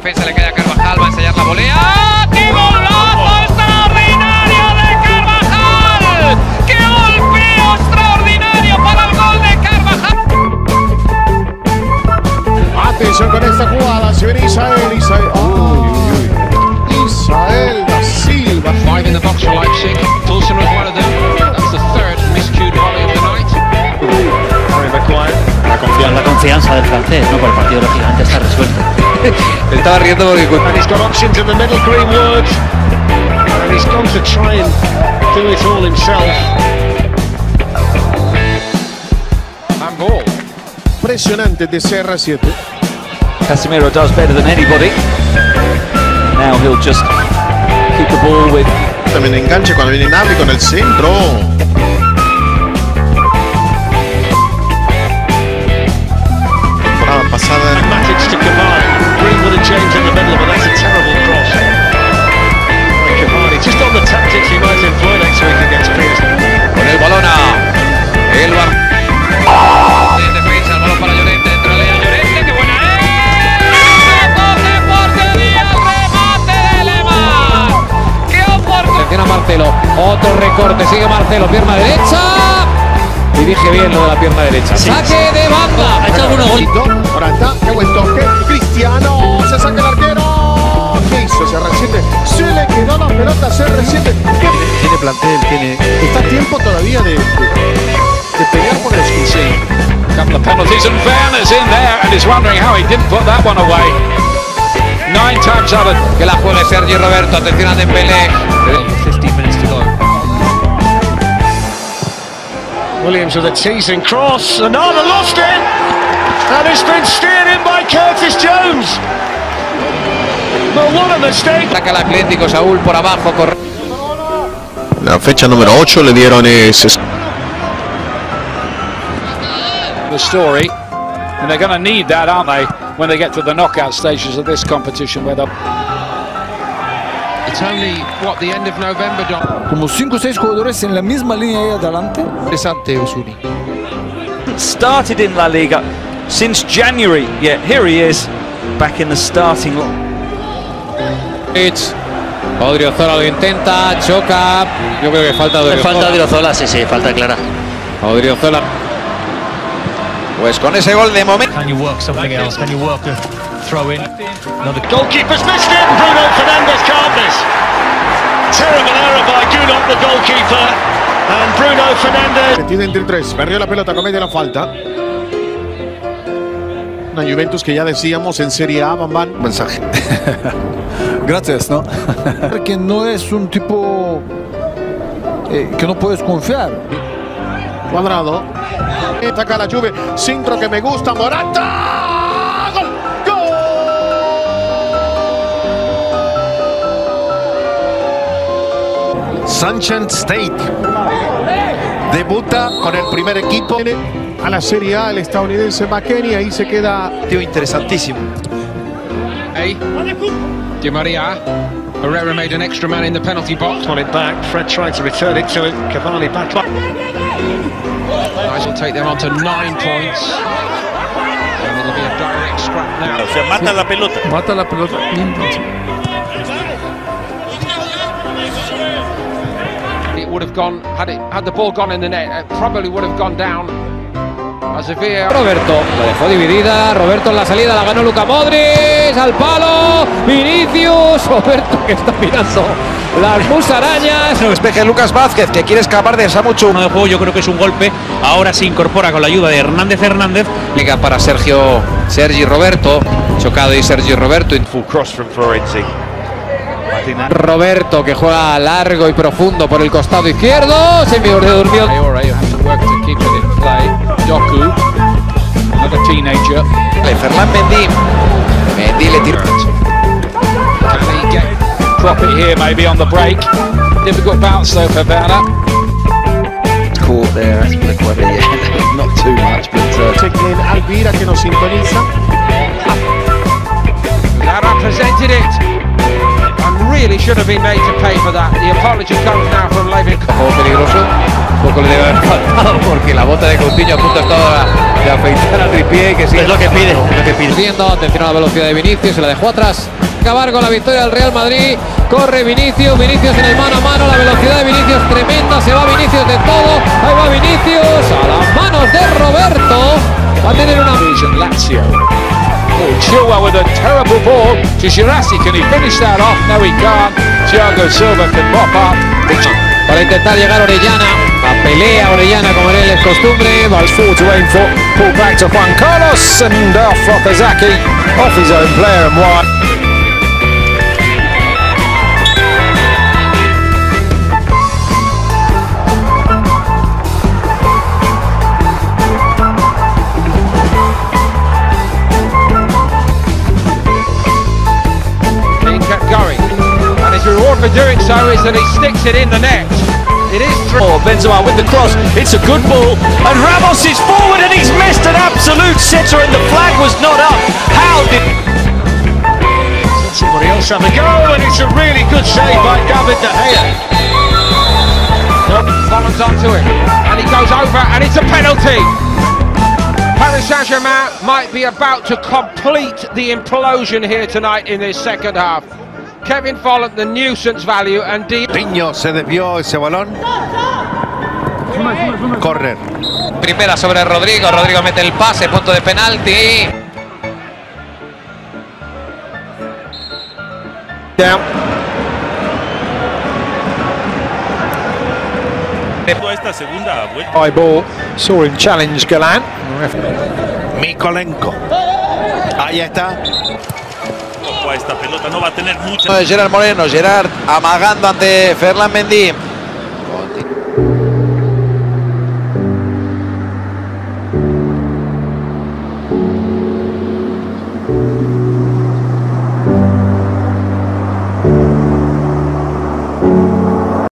Defensa le queda a Carvajal, va a ensayar la volea. ¡Qué golazo extraordinario de Carvajal! ¡Qué golpeo extraordinario para el gol de Carvajal! Atención con esta jugada, se viene Isael. Isael da Silva. 5 in the box for Leipzig. Fulson was one of them. That's the third miscued volley of the night. Harry Maguire. La confianza del francés, ¿no? Por el partido lógicamente está resuelto. Estaba riendo porque... And he's got options in the middle, Greenwood. And he's gone to try and do it all himself. And ball. Impresionante de CR7. Casemiro does better than anybody. Now he'll just keep the ball with... También enganche cuando viene Gnabry con el centro. Temporada pasada. Matic to Cavani. Greenwood and James in the middle, but that's a terrible cross. Cavani just on the tactics he might employ next week against PSG. Con el balón el bar. En defensa, el balón para Llorente, entra Lea Llorente, qué buena es. ¡Coge portería, el remate de Lemar! ¡Qué oportunidad! Atención a Marcelo, otro recorte, sigue Marcelo, pierna derecha. Dirige bien lo de la pierna derecha. Sí, ¡Saque de banda! Ha hecho algunos goles. Morata, qué buen toque. Cristiano, se saca el arquero. ¿Qué hizo CR7? Se le quedó la pelota a CR7. Tiene plantel, tiene... Está a tiempo todavía de pelear por el exclusivo. Couple of penalties and Werner's in there and is wondering how he didn't put that one away. 9 times out of... Que la juegue Sergi Roberto, atención a Dembélé. 15 minutes to go. Williams with a teasing cross. Onana lost it. And it's been steered in by Curtis Jones. But what a mistake. Saca el Atlético, Saúl por abajo, corre. La fecha número 8 le dieron ese. The story, and they're going to need that, aren't they, when they get to the knockout stages of this competition where they'll... It's only, what, the end of November, Don? Como 5 o 6 jugadores en la misma línea ahí adelante. Interesante, Osuni. Started in La Liga since January. Yeah, here he is, back in the starting line. Odriozola lo intenta, choca. Yo creo que falta Odriozola. Falta Odriozola, sí, falta clara. Odriozola. Pues con ese gol de momento. Can you work something else? Can you work a throw in? Another goalkeeper's missed it. Bruno Fernandes can't miss. Terrible error by Gunnar, the goalkeeper. And Bruno Fernandes. Tiene entre 3. Perdió la pelota, comete la falta. Una Juventus que ya decíamos en Serie A, van. Mensaje. Gracias, ¿no? Que no es un tipo que no puedes confiar. Cuadrado. Ataca la Juve. Centro que me gusta. Morata. ¡Gol! ¡Gol! Sunshine State debuta con el primer equipo a la Serie A, el estadounidense McKennie. Ahí se queda. Tío, interesantísimo. Hey, Di Maria. Herrera made an extra man in the penalty box. On it back. Fred tried to return it to it. Cavani back. Nice will take them on to 9 points. And it'll be a direct scrap now. O sea, mata la pelota. Mata la pelota. It would have gone, had the ball gone in the net, it probably would have gone down as a VAR. Roberto, la dejó dividida. Roberto en la salida, la ganó Luka Modric. Al palo. Vinicius. Roberto que está mirando las musarañas. No despeje Lucas Vázquez, que quiere escapar de Samuchu. De juego, yo creo que es un golpe. Ahora se incorpora con la ayuda de Hernández. Liga para Sergi Roberto. Chocado y Sergi Roberto. Full cross from Florenzi. Roberto que juega largo y profundo por el costado izquierdo. Se me durmió. Doku, another teenager. Ferland Mendy. Mendy le tira. Can he get drop it here maybe on the break? Difficult bounce though for Werner. Caught there, not too much, but Chequen Alvira que nos sintoniza. Lara presented it. And really should have been made to pay for that. The apology comes now from Levin. Juego peligroso. Poco le debe haber faltado porque la bota de Coutinho a punto estaba de afeitar a Trippier, que sí. Es lo que pide, Atención a la velocidad de Vinicius, se la dejó atrás. Acabar con la victoria del Real Madrid. Corre Vinicius en el mano a mano. La velocidad de Vinicius tremenda. Se va Vinicius de todo. Ahí va Vinicius a las manos de Roberto. Va a tener una. Lazio. Oh, Chilwell with a terrible ball to Girassi. Can he finish that off? No, he can't. Thiago Silva can mop up. Para intentar llegar Orellana. La pelea Orellana como él es costumbre. Forward to aim for, pull back to Juan Carlos and off Okazaki, off his own player and wide. Kept going, and his reward for doing so is that he sticks it in the net. It is Benzema with the cross, it's a good ball, and Ramos is forward and he's missed an absolute sitter and the flag was not up. How did... Somebody else have a go, and it's a really good save by David De Gea. Collins onto him, and he goes over, and it's a penalty. Paris Saint-Germain might be about to complete the implosion here tonight in this second half. Kevin Folland, the nuisance value, and Coutinho se desvió ese balón. Corner. Primera sobre Rodrigo. Rodrigo mete el pase, punto de penalti. Down. Esta segunda vuelta. High ball, saw him challenge Galan. Mikolenko. Ahí está. Esta pelota no va a tener mucha. Gerard Moreno, Gerard amagando ante Ferland Mendy.